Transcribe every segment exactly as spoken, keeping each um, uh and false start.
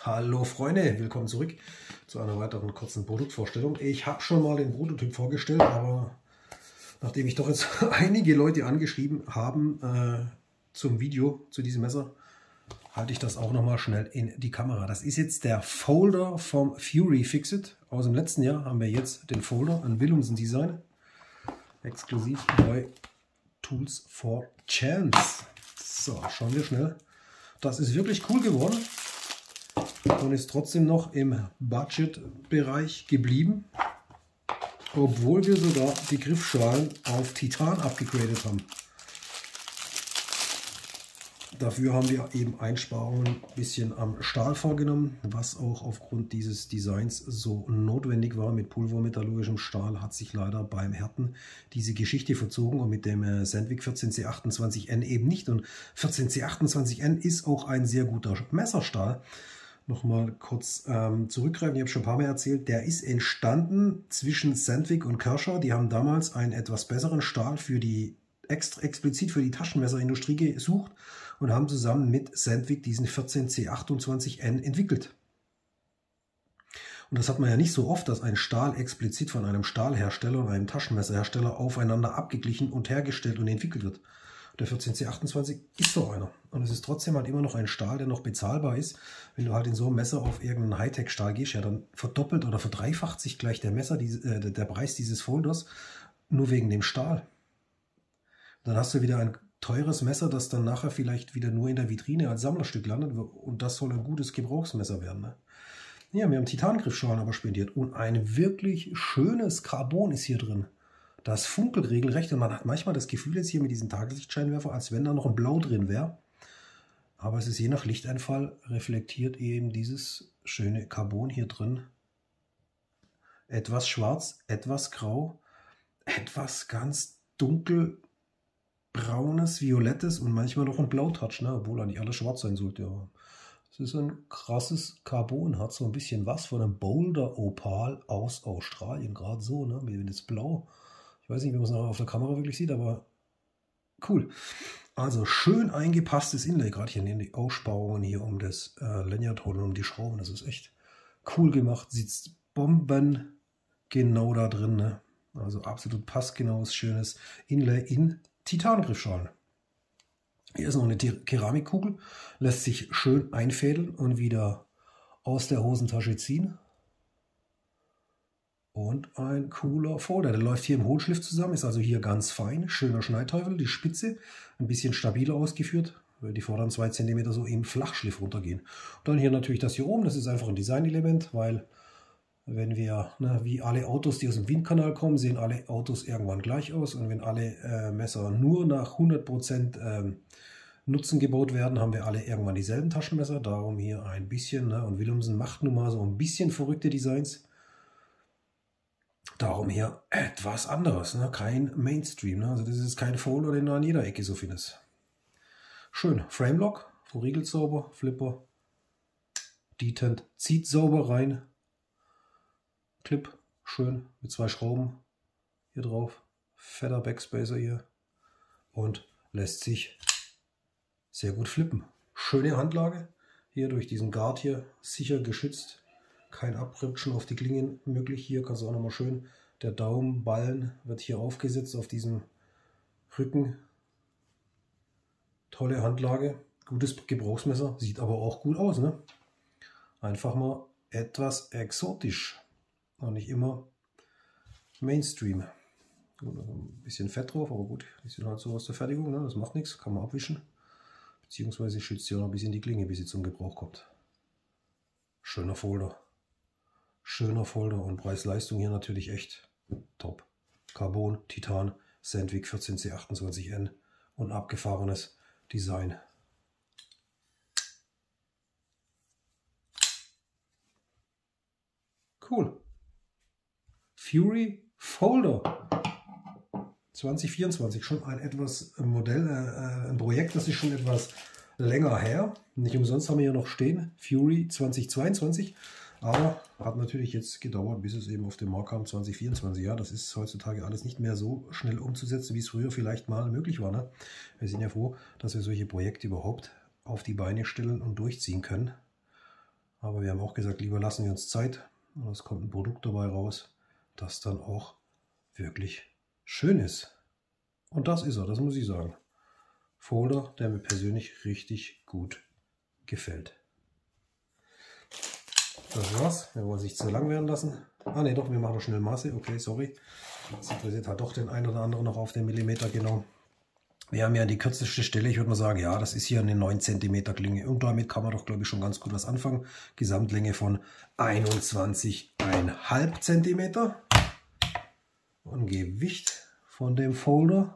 Hallo Freunde, willkommen zurück zu einer weiteren kurzen Produktvorstellung. Ich habe schon mal den Prototyp vorgestellt, aber nachdem ich doch jetzt einige Leute angeschrieben haben äh, zum Video zu diesem Messer, halte ich das auch noch mal schnell in die Kamera. Das ist jetzt der Folder vom Fury Fixit. Aus dem letzten Jahr haben wir jetzt den Folder, ein Willumsen Design, exklusiv bei Tools for Chance. So, schauen wir schnell. Das ist wirklich cool geworden und ist trotzdem noch im Budget-Bereich geblieben, obwohl wir sogar die Griffschalen auf Titan abgegradet haben. Dafür haben wir eben Einsparungen ein bisschen am Stahl vorgenommen, was auch aufgrund dieses Designs so notwendig war. Mit pulvermetallurgischem Stahl hat sich leider beim Härten diese Geschichte verzogen und mit dem Sandvik vierzehn C achtundzwanzig N eben nicht. Und vierzehn C achtundzwanzig N ist auch ein sehr guter Messerstahl. Nochmal kurz ähm, zurückgreifen, ich habe schon ein paar Mal erzählt, der ist entstanden zwischen Sandvik und Kershaw. Die haben damals einen etwas besseren Stahl für die extra explizit für die Taschenmesserindustrie gesucht und haben zusammen mit Sandvik diesen vierzehn C achtundzwanzig N entwickelt. Und das hat man ja nicht so oft, dass ein Stahl explizit von einem Stahlhersteller und einem Taschenmesserhersteller aufeinander abgeglichen und hergestellt und entwickelt wird. Der vierzehn C achtundzwanzig ist so einer. Und es ist trotzdem halt immer noch ein Stahl, der noch bezahlbar ist. Wenn du halt in so einem Messer auf irgendeinen Hightech-Stahl gehst, ja, dann verdoppelt oder verdreifacht sich gleich der, Messer, äh, der Preis dieses Folders, nur wegen dem Stahl. Dann hast du wieder ein teures Messer, das dann nachher vielleicht wieder nur in der Vitrine als Sammlerstück landet. Und das soll ein gutes Gebrauchsmesser werden. Ne? Ja, wir haben Titangriffschalen aber spendiert. Und ein wirklich schönes Carbon ist hier drin. Das funkelt regelrecht und man hat manchmal das Gefühl jetzt hier mit diesen Tageslichtscheinwerfer, als wenn da noch ein Blau drin wäre. Aber es ist je nach Lichteinfall reflektiert eben dieses schöne Carbon hier drin. Etwas schwarz, etwas grau, etwas ganz dunkel braunes, violettes und manchmal noch ein Blautouch, ne? Obwohl eigentlich alles schwarz sein sollte. Aber es ist ein krasses Carbon, hat so ein bisschen was von einem Boulder Opal aus Australien, gerade so, ne? Wie das Blau. Ich weiß nicht, wie man es nachher auf der Kamera wirklich sieht, aber cool. Also schön eingepasstes Inlay, gerade hier in die Aussparungen hier um das äh, Lanyard und um die Schrauben. Das ist echt cool gemacht, sitzt bomben genau da drin, ne? Also absolut passgenaues, schönes Inlay in Titangriffschalen. Hier ist noch eine Keramikkugel, lässt sich schön einfädeln und wieder aus der Hosentasche ziehen. Und ein cooler Folder, der läuft hier im Hohlschliff zusammen, ist also hier ganz fein, schöner Schneidteufel, die Spitze ein bisschen stabiler ausgeführt, weil die vorderen zwei Zentimeter so im Flachschliff runtergehen. Und dann hier natürlich das hier oben, das ist einfach ein Designelement, weil wenn wir, ne, wie alle Autos, die aus dem Windkanal kommen, sehen alle Autos irgendwann gleich aus. Und wenn alle äh, Messer nur nach hundert Prozent ähm, Nutzen gebaut werden, haben wir alle irgendwann dieselben Taschenmesser. Darum hier ein bisschen, ne, und Willumsen macht nun mal so ein bisschen verrückte Designs. Darum hier etwas anderes, ne? Kein Mainstream. Ne? Also das ist kein Folder, den du an jeder Ecke so findest. Schön. Framelock, verriegelt sauber, Flipper, Detent, zieht sauber rein. Clip, schön, mit zwei Schrauben hier drauf. Fetter Backspacer hier. Und lässt sich sehr gut flippen. Schöne Handlage. Hier durch diesen Guard hier sicher geschützt. Kein Abrutschen auf die Klingen möglich. Hier kannst du auch nochmal schön, der Daumenballen wird hier aufgesetzt auf diesem Rücken. Tolle Handlage, gutes Gebrauchsmesser, sieht aber auch gut aus. Ne? Einfach mal etwas exotisch und nicht immer Mainstream. Ein bisschen Fett drauf, aber gut, die sind halt so aus der Fertigung, ne? Das macht nichts, kann man abwischen. Beziehungsweise schützt sie auch noch ein bisschen die Klinge, bis sie zum Gebrauch kommt. Schöner Folder. Schöner Folder und Preis-Leistung hier natürlich echt top. Carbon, Titan, Sandvik vierzehn C achtundzwanzig N und abgefahrenes Design. Cool. Fury Folder zwanzig vierundzwanzig, schon ein etwas Modell, äh, ein Projekt, das ist schon etwas länger her. Nicht umsonst haben wir hier noch stehen, Fury zwanzig zweiundzwanzig. Aber hat natürlich jetzt gedauert, bis es eben auf den Markt kam, zwanzig vierundzwanzig. Ja, das ist heutzutage alles nicht mehr so schnell umzusetzen, wie es früher vielleicht mal möglich war. Ne? Wir sind ja froh, dass wir solche Projekte überhaupt auf die Beine stellen und durchziehen können. Aber wir haben auch gesagt, lieber lassen wir uns Zeit. Und es kommt ein Produkt dabei raus, das dann auch wirklich schön ist. Und das ist er, das muss ich sagen. Folder, der mir persönlich richtig gut gefällt. Das war's. Wir wollen es nicht zu lang werden lassen. Ah ne, doch, wir machen noch schnell Maße. Okay, sorry. Das interessiert halt doch den einen oder anderen noch auf den Millimeter genau. Wir haben ja die kürzeste Stelle, ich würde mal sagen, ja, das ist hier eine neun Zentimeter Klinge. Und damit kann man doch, glaube ich, schon ganz gut was anfangen. Gesamtlänge von einundzwanzig Komma fünf Zentimeter. Und Gewicht von dem Folder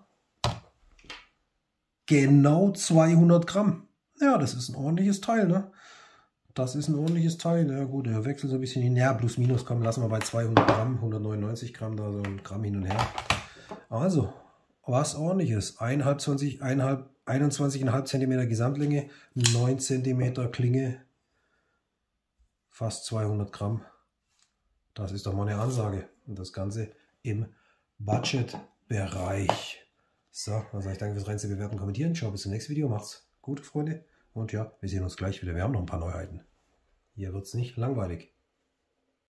genau zweihundert Gramm. Ja, das ist ein ordentliches Teil, ne? Das ist ein ordentliches Teil. Ja gut, der wechselt so ein bisschen hin. Ja, plus minus kommen, lassen wir bei zweihundert Gramm, hundertneunundneunzig Gramm, da so ein Gramm hin und her. Also, was ordentliches. einundzwanzig Komma fünf Zentimeter Gesamtlänge, neun Zentimeter Klinge, fast zweihundert Gramm. Das ist doch mal eine Ansage. Und das Ganze im Budgetbereich. So, dann sage ich danke fürs Rein bewerten, kommentieren. Ciao, bis zum nächsten Video. Macht's gut, Freunde. Und ja, wir sehen uns gleich wieder. Wir haben noch ein paar Neuheiten. Hier wird es nicht langweilig.